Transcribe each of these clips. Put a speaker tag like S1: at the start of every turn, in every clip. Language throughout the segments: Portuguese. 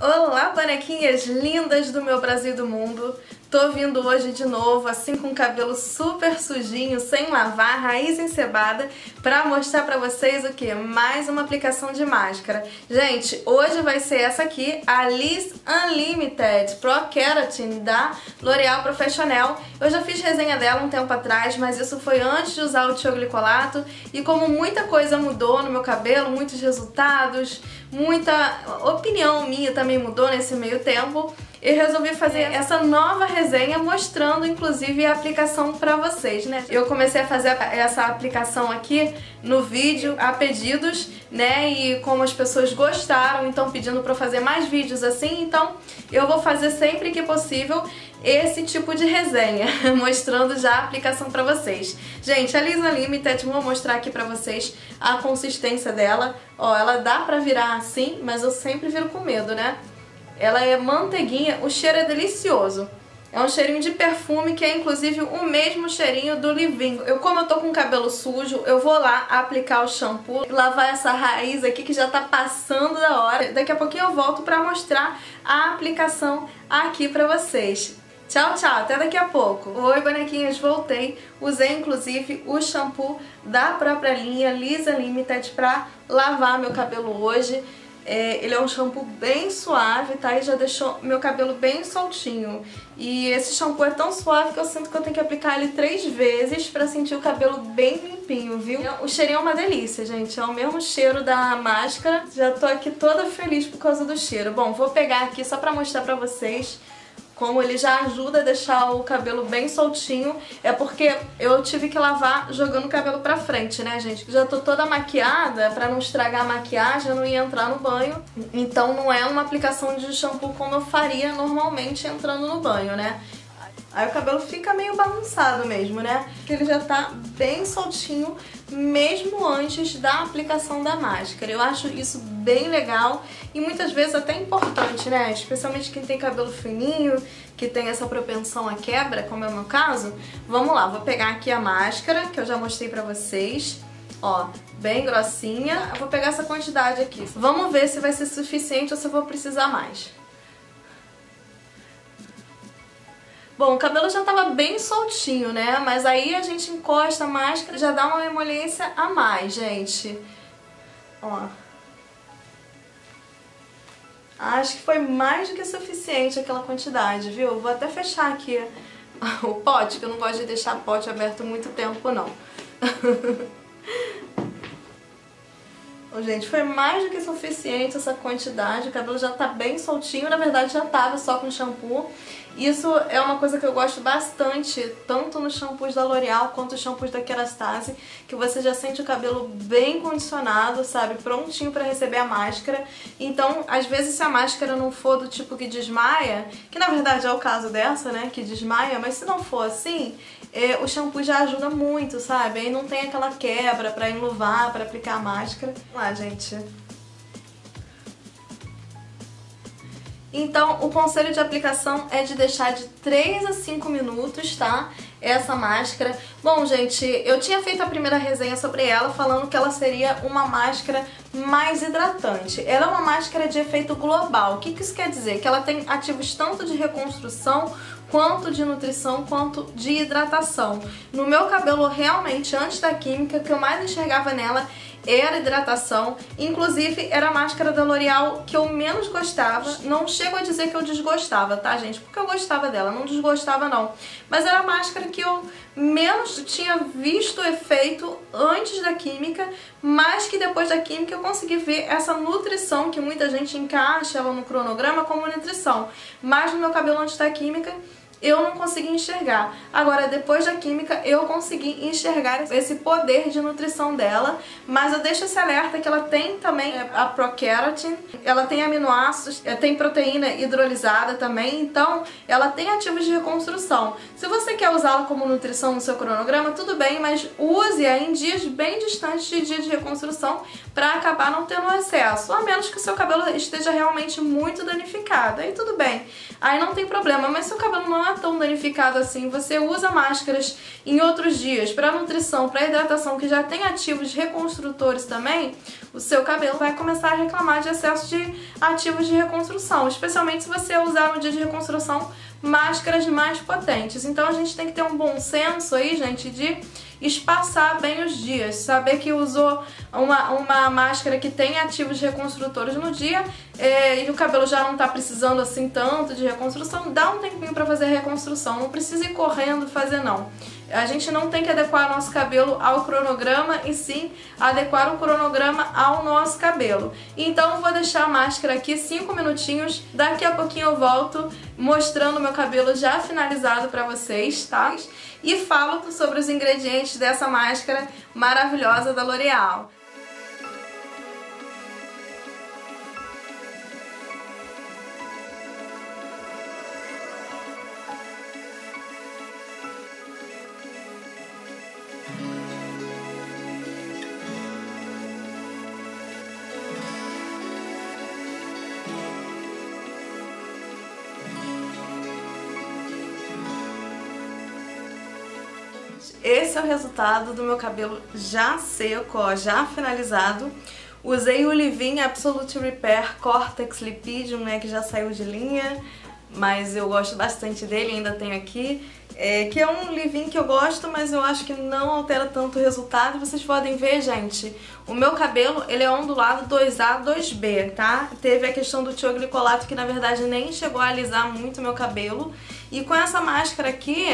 S1: Olá, bonequinhas lindas do meu Brasil e do mundo! Tô vindo hoje de novo, assim com o cabelo super sujinho, sem lavar, raiz encebada, pra mostrar pra vocês o que? Mais uma aplicação de máscara. Gente, hoje vai ser essa aqui, a Liz Unlimited Pro Keratin da L'Oréal Professionnel. Eu já fiz resenha dela um tempo atrás, mas isso foi antes de usar o tioglicolato, e como muita coisa mudou no meu cabelo, muitos resultados, muita opinião minha também mudou nesse meio tempo, eu resolvi fazer essa nova resenha mostrando inclusive a aplicação pra vocês, né? Eu comecei a fazer essa aplicação aqui no vídeo a pedidos, né? E como as pessoas gostaram, então pedindo pra fazer mais vídeos assim, então eu vou fazer sempre que possível esse tipo de resenha, mostrando já a aplicação pra vocês. Gente, a Liz Unlimited, vou mostrar aqui pra vocês a consistência dela. Ó, ela dá pra virar assim, mas eu sempre viro com medo, né? Ela é manteiguinha, o cheiro é delicioso. É um cheirinho de perfume que é inclusive o mesmo cheirinho do leave-in. Como eu tô com o cabelo sujo, eu vou lá aplicar o shampoo, lavar essa raiz aqui que já tá passando da hora. Daqui a pouquinho eu volto pra mostrar a aplicação aqui pra vocês. Tchau, tchau, até daqui a pouco. Oi, bonequinhas, voltei. Usei inclusive o shampoo da própria linha Liz Unlimited pra lavar meu cabelo hoje. Ele é um shampoo bem suave, tá? E já deixou meu cabelo bem soltinho. E esse shampoo é tão suave que eu sinto que eu tenho que aplicar ele 3 vezes pra sentir o cabelo bem limpinho, viu? O cheirinho é uma delícia, gente. É o mesmo cheiro da máscara. Já tô aqui toda feliz por causa do cheiro. Bom, vou pegar aqui só pra mostrar pra vocês como ele já ajuda a deixar o cabelo bem soltinho. É porque eu tive que lavar jogando o cabelo pra frente, né, gente? Já tô toda maquiada, pra não estragar a maquiagem, eu não ia entrar no banho. Então não é uma aplicação de shampoo como eu faria normalmente entrando no banho, né? Aí o cabelo fica meio bagunçado mesmo, né? Porque ele já tá bem soltinho, mesmo antes da aplicação da máscara. Eu acho isso bem legal e muitas vezes até importante, né? Especialmente quem tem cabelo fininho, que tem essa propensão à quebra, como é o meu caso. Vamos lá, vou pegar aqui a máscara, que eu já mostrei pra vocês. Ó, bem grossinha. Eu vou pegar essa quantidade aqui. Vamos ver se vai ser suficiente ou se eu vou precisar mais. Bom, o cabelo já tava bem soltinho, né? Mas aí a gente encosta a máscara, já dá uma emoliência a mais, gente. Ó. Acho que foi mais do que suficiente aquela quantidade, viu? Vou até fechar aqui o pote, que eu não gosto de deixar pote aberto muito tempo, não. Gente, foi mais do que suficiente essa quantidade, o cabelo já tá bem soltinho, na verdade já tava só com shampoo. Isso é uma coisa que eu gosto bastante, tanto nos shampoos da L'Oréal quanto nos shampoos da Kerastase, que você já sente o cabelo bem condicionado, sabe, prontinho pra receber a máscara. Então, às vezes se a máscara não for do tipo que desmaia, que na verdade é o caso dessa, né, que desmaia, mas se não for assim, o shampoo já ajuda muito, sabe? Aí não tem aquela quebra pra enluvar, pra aplicar a máscara. Vamos lá, gente. Então, o conselho de aplicação é de deixar de 3 a 5 minutos, tá? Essa máscara. Bom, gente, eu tinha feito a primeira resenha sobre ela, falando que ela seria uma máscara mais hidratante. Ela é uma máscara de efeito global. O que isso quer dizer? Que ela tem ativos tanto de reconstrução, quanto de nutrição, quanto de hidratação. No meu cabelo, realmente, antes da química, o que eu mais enxergava nela era hidratação. Inclusive, era a máscara da L'Oréal que eu menos gostava. Não chego a dizer que eu desgostava, tá, gente? Porque eu gostava dela, não desgostava não. Mas era a máscara que eu menos tinha visto o efeito antes da química, mas que depois da química eu consegui ver essa nutrição, que muita gente encaixa ela no cronograma como nutrição. Mas no meu cabelo antes da química, eu não consegui enxergar. Agora, depois da química, eu consegui enxergar esse poder de nutrição dela. Mas eu deixo esse alerta que ela tem também a Pro Keratin, ela tem aminoácidos, tem proteína hidrolisada também, então ela tem ativos de reconstrução. Se você quer usá-la como nutrição no seu cronograma, tudo bem, mas use-a em dias bem distantes de dia de reconstrução para acabar não tendo excesso, a menos que o seu cabelo esteja realmente muito danificado. Aí tudo bem, aí não tem problema, mas se o cabelo não é tá tão danificado assim, você usa máscaras em outros dias para nutrição, para hidratação, que já tem ativos reconstrutores também, o seu cabelo vai começar a reclamar de excesso de ativos de reconstrução, especialmente se você usar no dia de reconstrução máscaras mais potentes. Então a gente tem que ter um bom senso aí, gente, de espaçar bem os dias, saber que usou uma máscara que tem ativos reconstrutores no dia e o cabelo já não tá precisando assim tanto de reconstrução, dá um tempinho pra fazer a reconstrução, não precisa ir correndo fazer não. A gente não tem que adequar o nosso cabelo ao cronograma e sim adequar o cronograma ao nosso cabelo. Então eu vou deixar a máscara aqui 5 minutinhos, daqui a pouquinho eu volto mostrando o meu cabelo já finalizado pra vocês, tá? E falo sobre os ingredientes dessa máscara maravilhosa da L'Oréal. Esse é o resultado do meu cabelo já seco, ó, já finalizado. Usei o Leave-In Absolute Repair Cortex Lipidium, né, que já saiu de linha, mas eu gosto bastante dele, ainda tenho aqui. Que é um leave-in que eu gosto, mas eu acho que não altera tanto o resultado. Vocês podem ver, gente, o meu cabelo, ele é ondulado 2A, 2B, tá? Teve a questão do tioglicolato, que na verdade nem chegou a alisar muito o meu cabelo. E com essa máscara aqui,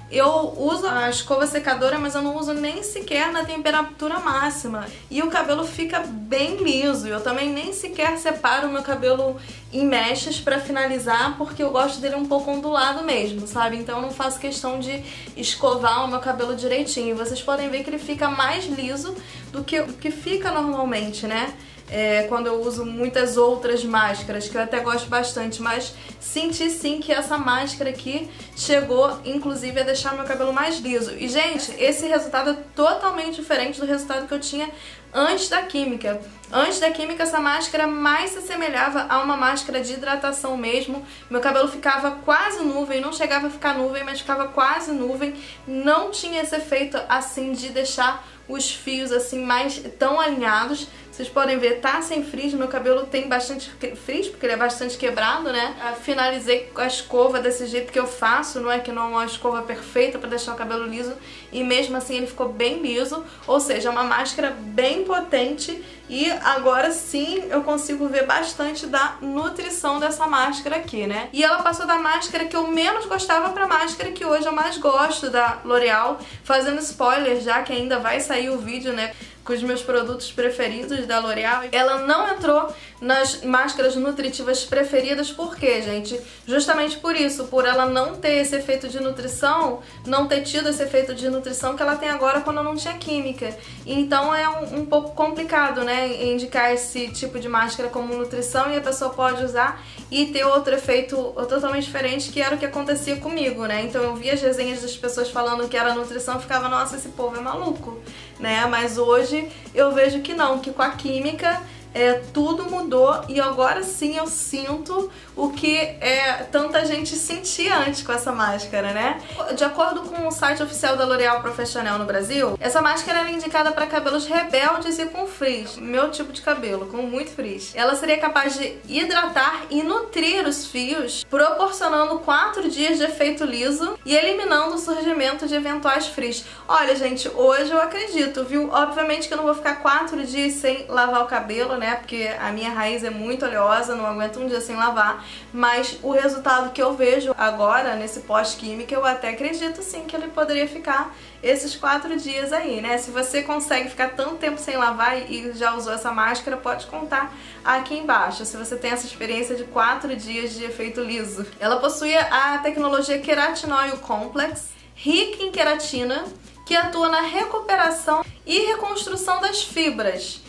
S1: eu uso a escova secadora, mas eu não uso nem sequer na temperatura máxima. E o cabelo fica bem liso. Eu também nem sequer separo o meu cabelo em mechas pra finalizar, porque eu gosto dele um pouco ondulado mesmo, sabe? Então eu não faço questão de escovar o meu cabelo direitinho. E vocês podem ver que ele fica mais liso do que o que fica normalmente, né? Quando eu uso muitas outras máscaras, que eu até gosto bastante, mas senti sim que essa máscara aqui chegou, inclusive, a deixar meu cabelo mais liso. E, gente, esse resultado é totalmente diferente do resultado que eu tinha antes da química. Antes da química, essa máscara mais se assemelhava a uma máscara de hidratação mesmo. Meu cabelo ficava quase nuvem, não chegava a ficar nuvem, mas ficava quase nuvem. Não tinha esse efeito, assim, de deixar os fios, assim, mais tão alinhados. Vocês podem ver, tá sem frizz, meu cabelo tem bastante frizz, porque ele é bastante quebrado, né? Finalizei com a escova desse jeito que eu faço, não é que não é uma escova perfeita pra deixar o cabelo liso, e mesmo assim ele ficou bem liso, ou seja, é uma máscara bem potente, e agora sim eu consigo ver bastante da nutrição dessa máscara aqui, né? E ela passou da máscara que eu menos gostava pra máscara que hoje eu mais gosto da L'Oréal, fazendo spoiler já que ainda vai sair o vídeo, né, com os meus produtos preferidos da L'Oréal. Ela não entrou nas máscaras nutritivas preferidas, por quê, gente? Justamente por isso, por ela não ter esse efeito de nutrição, não ter tido esse efeito de nutrição que ela tem agora quando não tinha química. Então é um pouco complicado, né, indicar esse tipo de máscara como nutrição, e a pessoa pode usar e ter outro efeito totalmente diferente, que era o que acontecia comigo, né? Então eu via as resenhas das pessoas falando que era nutrição e ficava, nossa, esse povo é maluco, né? Mas hoje eu vejo que não, que com a química tudo mudou, e agora sim eu sinto o que tanta gente sentia antes com essa máscara, né? De acordo com o site oficial da L'Oréal Professionnel no Brasil, essa máscara é indicada para cabelos rebeldes e com frizz, meu tipo de cabelo, com muito frizz. Ela seria capaz de hidratar e nutrir os fios, proporcionando 4 dias de efeito liso e eliminando o surgimento de eventuais frizz. Olha, gente, hoje eu acredito, viu? Obviamente que eu não vou ficar 4 dias sem lavar o cabelo, né? Porque a minha raiz é muito oleosa, não aguento um dia sem lavar, mas o resultado que eu vejo agora, nesse pós-química, eu até acredito sim que ele poderia ficar esses 4 dias aí, né? Se você consegue ficar tanto tempo sem lavar e já usou essa máscara, pode contar aqui embaixo, se você tem essa experiência de 4 dias de efeito liso. Ela possui a tecnologia Keratin Complex, rica em queratina, que atua na recuperação e reconstrução das fibras.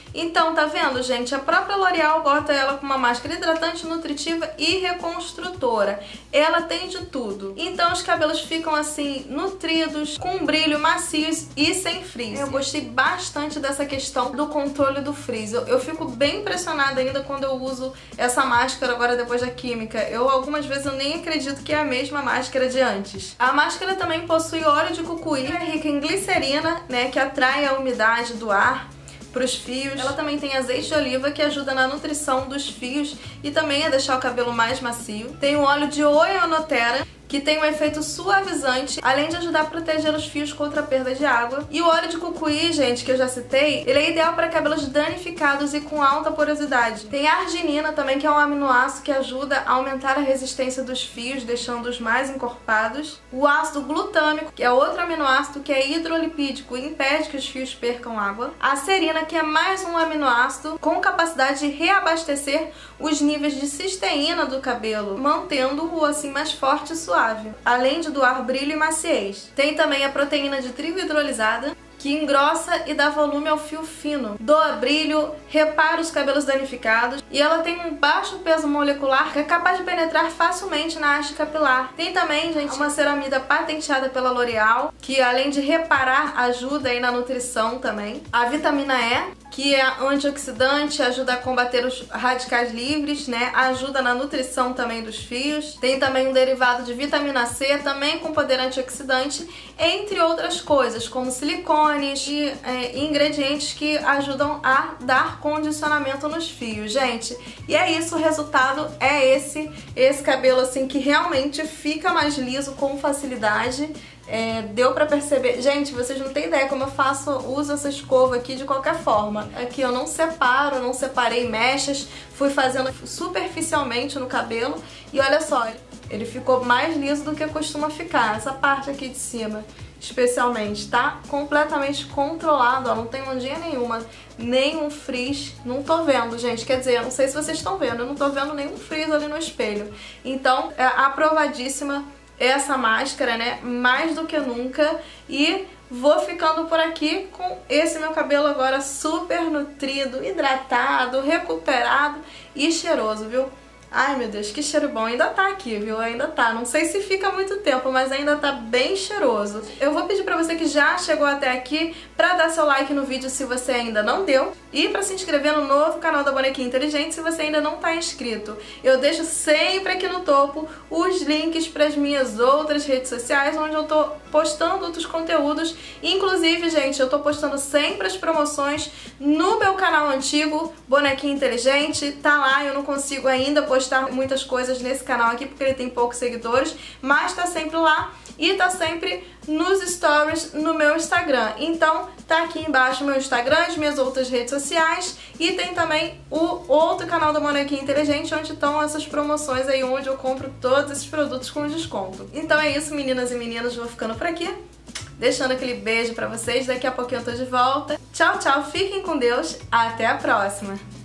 S1: Então, tá vendo, gente? A própria L'Oréal bota ela com uma máscara hidratante, nutritiva e reconstrutora. Ela tem de tudo. Então os cabelos ficam assim, nutridos, com brilho, macios e sem frizz. Eu gostei bastante dessa questão do controle do frizz. Eu fico bem impressionada ainda quando eu uso essa máscara agora depois da química. Algumas vezes eu nem acredito que é a mesma máscara de antes. A máscara também possui óleo de cucuí, é rica em glicerina, né, que atrai a umidade do ar para os fios. Ela também tem azeite de oliva, que ajuda na nutrição dos fios e também a deixar o cabelo mais macio. Tem o óleo de Oeanotera, que tem um efeito suavizante, além de ajudar a proteger os fios contra a perda de água. E o óleo de cucuí, gente, que eu já citei, ele é ideal para cabelos danificados e com alta porosidade. Tem a arginina também, que é um aminoácido que ajuda a aumentar a resistência dos fios, deixando-os mais encorpados. O ácido glutâmico, que é outro aminoácido que é hidrolipídico e impede que os fios percam água. A serina, que é mais um aminoácido com capacidade de reabastecer os níveis de cisteína do cabelo, mantendo-o assim mais forte e suave, além de doar brilho e maciez. Tem também a proteína de trigo hidrolisada, que engrossa e dá volume ao fio fino, doa brilho, repara os cabelos danificados e ela tem um baixo peso molecular que é capaz de penetrar facilmente na haste capilar. Tem também, gente, uma ceramida patenteada pela L'Oréal, que além de reparar, ajuda aí na nutrição também. A vitamina E, que é antioxidante, ajuda a combater os radicais livres, né? Ajuda na nutrição também dos fios. Tem também um derivado de vitamina C, também com poder antioxidante, entre outras coisas, como silicones e ingredientes que ajudam a dar condicionamento nos fios, gente. E é isso, o resultado é esse cabelo assim que realmente fica mais liso com facilidade. Deu pra perceber. Gente, vocês não têm ideia como eu uso essa escova aqui de qualquer forma. Aqui eu não separo, não separei mechas, fui fazendo superficialmente no cabelo e olha só, ele ficou mais liso do que costuma ficar. Essa parte aqui de cima, especialmente, tá completamente controlado, ó, não tem ondinha nenhuma, nenhum frizz, não tô vendo, gente, quer dizer, eu não sei se vocês estão vendo, eu não tô vendo nenhum frizz ali no espelho. Então, é aprovadíssima essa máscara, né, mais do que nunca, e vou ficando por aqui com esse meu cabelo agora super nutrido, hidratado, recuperado e cheiroso, viu? Ai, meu Deus, que cheiro bom. Ainda tá aqui, viu? Ainda tá. Não sei se fica muito tempo, mas ainda tá bem cheiroso. Eu vou pedir pra você que já chegou até aqui pra dar seu like no vídeo se você ainda não deu e pra se inscrever no novo canal da Bonequinha Inteligente se você ainda não tá inscrito. Eu deixo sempre aqui no topo os links pras minhas outras redes sociais, onde eu tô postando outros conteúdos. Inclusive, gente, eu tô postando sempre as promoções no meu canal antigo, Bonequinha Inteligente. Tá lá, eu não consigo ainda postar muitas coisas nesse canal aqui porque ele tem poucos seguidores, mas tá sempre lá e tá sempre nos stories no meu Instagram. Então tá aqui embaixo o meu Instagram, as minhas outras redes sociais e tem também o outro canal da Bonequinha Inteligente, onde estão essas promoções aí, onde eu compro todos esses produtos com desconto. Então é isso, meninas e meninos, vou ficando por aqui, deixando aquele beijo pra vocês. Daqui a pouquinho eu tô de volta. Tchau, tchau, fiquem com Deus, até a próxima!